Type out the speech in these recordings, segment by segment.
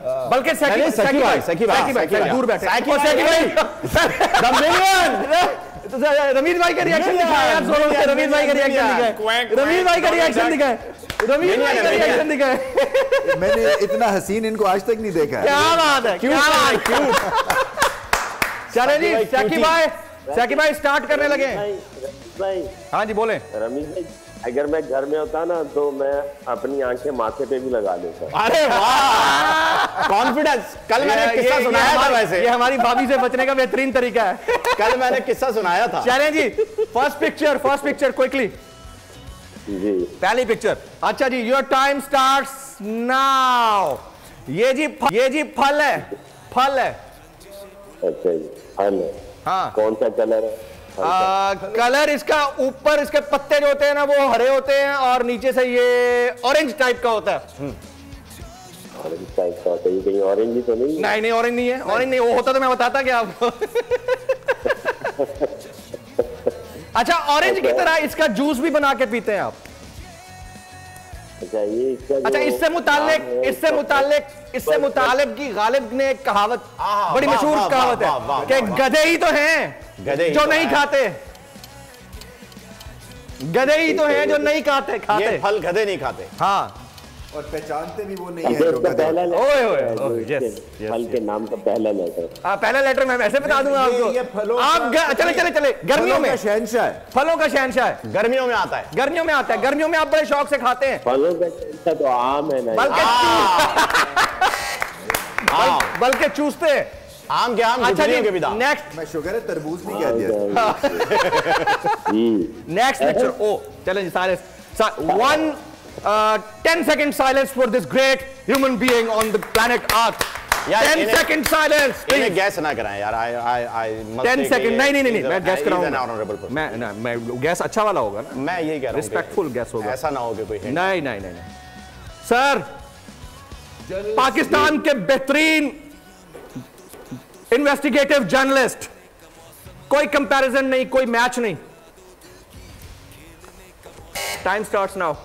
बल्कि सैकी भाई दूर बैठे, रमीज भाई का रिएक्शन दिखाया यार, रमीज भाई का रिएक्शन दिखाए, रमीज भाई का रिएक्शन दिखाए, रमीज भाई का रिएक्शन दिखाए। मैंने इतना हसीन इनको आज तक नहीं देखा। क्या बात है, क्या बात है। चले जी सैकी भाई स्टार्ट करने लगे। हाँ जी बोले। रमीज भाई अगर मैं घर में होता ना तो मैं अपनी आंखें माथे पे भी लगा लेता। अरे वाह, कॉन्फिडेंस। कल मैंने किस्सा सुनाया था, वैसे ये हमारी भाभी से बचने का बेहतरीन तरीका है। कल मैंने किस्सा सुनाया था। चलें जी, फर्स्ट पिक्चर क्विकली जी, पहली पिक्चर। अच्छा जी, योर टाइम स्टार्ट्स नाउ। ये जी फल है। अच्छा जी, फल है। हाँ, कौन सा कलर है? कलर इसका ऊपर इसके पत्ते जो होते हैं ना वो हरे होते हैं और नीचे से ये ऑरेंज टाइप का होता है। ऑरेंज टाइप का होता है? ये कहीं ऑरेंज ही तो नहीं? नहीं ऑरेंज नहीं है, ऑरेंज नहीं। वो होता तो मैं बताता क्या आपको। अच्छा, ऑरेंज की तरह इसका जूस भी बना के पीते हैं आप। अच्छा, ये अच्छा, इससे मुतालिक की गालिब ने एक कहावत, बड़ी मशहूर कहावत है कि गधे ही तो हैं जो नहीं खाते, गधे ही तो हैं जो नहीं खाते। ये फल गधे नहीं खाते। हाँ, और पहचानते भी वो नहीं है जो गधे। फल के नाम का पहला लेटर। पहला लेटर मैं वैसे बता दूंगा आपको। आप चले गर्मियों में शहंशाह है, फलों का शहंशाह है। गर्मियों में आता है। गर्मियों में आप बड़े शौक से खाते हैं। फलों का शहंशाह तो आम है ना, बल्कि चूसते हैं। आम के आम, गुठलियों के भी दाम। नेक्स्ट, मैं शुगर है तरबूज नहीं कह दिया। Next picture. ओ चलें जी, सारे 10 second silence for this great human being on the planet Earth. 10 second silence. इन्हें गैस ना कराएं यार। 10 second। नहीं, मैं गैस कराऊंगा। मैं गैस अच्छा वाला होगा ना। मैं यही कह रहा हूं, रिस्पेक्टफुल गैस होगा। ऐसा ना हो कि कोई नहीं। सर, पाकिस्तान के बेहतरीन इन्वेस्टिगेटिव जर्नलिस्ट, कोई कंपैरिजन नहीं, कोई मैच नहीं। Time starts now.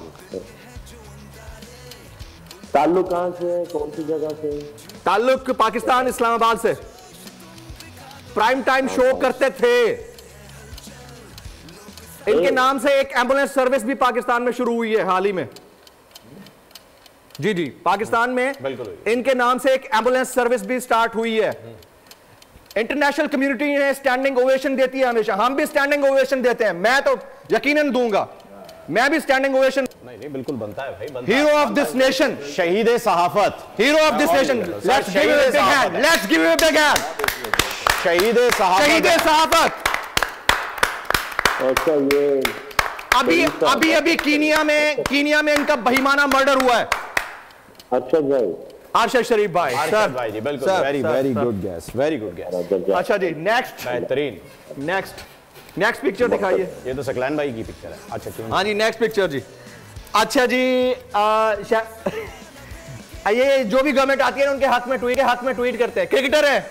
ताल्लुक कहां से है, कौन सी जगह से? ताल्लुक पाकिस्तान, इस्लामाबाद से। प्राइम टाइम शो करते थे। इनके नाम से एक एम्बुलेंस सर्विस भी पाकिस्तान में शुरू हुई है हाल ही में। जी पाकिस्तान में बिल्कुल इनके नाम से एक एम्बुलेंस सर्विस भी स्टार्ट हुई है। इंटरनेशनल कम्युनिटी ने स्टैंडिंग ओवेशन देती है हमेशा। हम भी स्टैंडिंग ओवेशन देते हैं। मैं तो यकीनन दूंगा, मैं भी स्टैंडिंग ओवेशन। नहीं बिल्कुल बनता है भाई। हीरो ऑफ दिस नेशन, शहीद सहाफत, hero of this nation. Let's give him a big hand, let's give him a big hand. शहीद सहाफत। अच्छा, ये अभी कीनिया में इनका बहिमाना मर्डर हुआ है। अरशद भाई, अरशद शरीफ भाई। सर भाई जी बिल्कुल, very good guess, very good guess. अच्छा जी, नेक्स्ट बेहतरीन। नेक्स्ट पिक्चर दिखाइए। ये तो सकलैन भाई की पिक्चर है। अच्छा क्यों? हाँ जी, नेक्स्ट पिक्चर जी। अच्छा जी, ये जो भी गवर्नमेंट आती है उनके हाथ में ट्वीट करते हैं। क्रिकेटर है,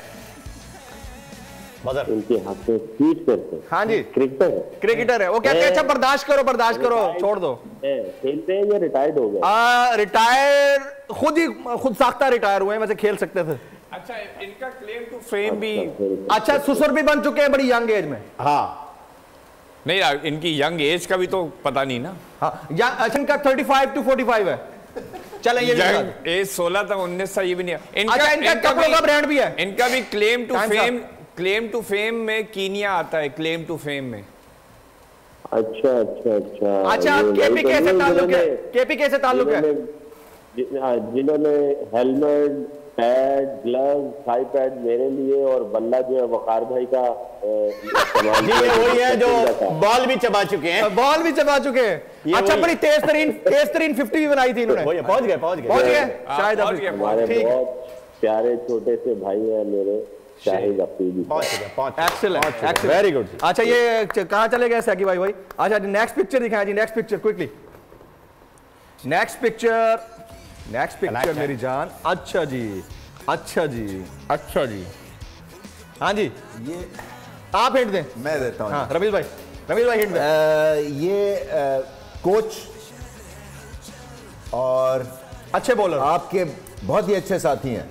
उनके हाथ में ट्वीट करते हैं। हाँ जी, क्रिकेटर है। वो कहते हैं अच्छा बर्दाश्त करो, छोड़ दो। खेलते हैं या रिटायर्ड हो गए? रिटायर खुद साख्ता रिटायर हुए हैं, वैसे खेल सकते थे। अच्छा, इनका क्लेम टू फेम भी अच्छा, ससुर भी बन चुके हैं बड़ी यंग एज में। हाँ नहीं, इनकी यंग एज का भी तो पता नहीं ना। हाँ, इनका 35 to 45 है। चलें, ये एज 16 था, 19 था, ये भी नहीं है। इनका कपड़ों का ब्रांड भी है। इनका भी क्लेम टू फेम में कीनिया आता है। क्लेम टू फेम में। अच्छा, केपीके से ताल्लुक है। जिन्होंने helmet, pad, glove, thigh pad मेरे लिए और बल्ला जो है वकार भाई का ये वही है जो बॉल भी चबा चुके हैं। अच्छा, बड़ी तेज तरीन 50 भी बनाई थी इन्होंने। पहुंच गए शायद। हमारे बहुत प्यारे छोटे से भाई है मेरे, Shahid Afridi. Excellent, very good. अच्छा, ये कहाँ चले गए सैकी भाई? अच्छा, नेक्स्ट पिक्चर दिखाएं जी। Next picture quickly. Next picture मेरी जान। अच्छा जी। हाँ जी, ये आप हिंट दें। मैं देता हूँ। हाँ, रमीज भाई हिंट दें। ये कोच और अच्छे बॉलर, आपके बहुत ही अच्छे साथी हैं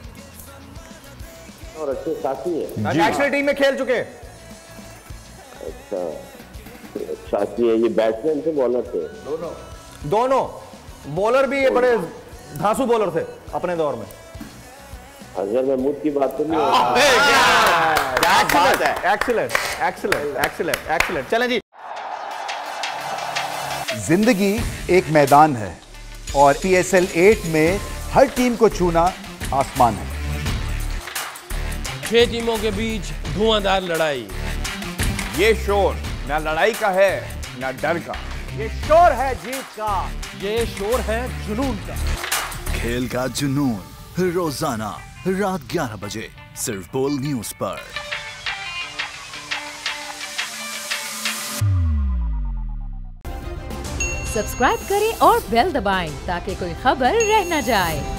और अच्छे साथी हैं। नेशनल टीम में खेल चुके। अच्छा, साथी है। ये बैट्समैन थे बॉलर थे? दोनों बॉलर भी, ये बड़े धांसू बॉलर थे अपने दौर में। अजहर महमूद की बात तो नहीं हो एक्सीलेंट एक्सीलेंट एक्सीलेंट एक्सीलेंट। चलें जी। जिंदगी एक मैदान है और PSL 8 में हर टीम को छूना आसमान है। 6 टीमों के बीच धुआंधार लड़ाई। ये शोर ना लड़ाई का है ना डर का, ये शोर है जीत का, ये शोर है जुनून का। खेल का जुनून रोजाना रात 11 बजे सिर्फ बोल न्यूज पर। सब्सक्राइब करें और बेल दबाएं ताकि कोई खबर रह न जाए।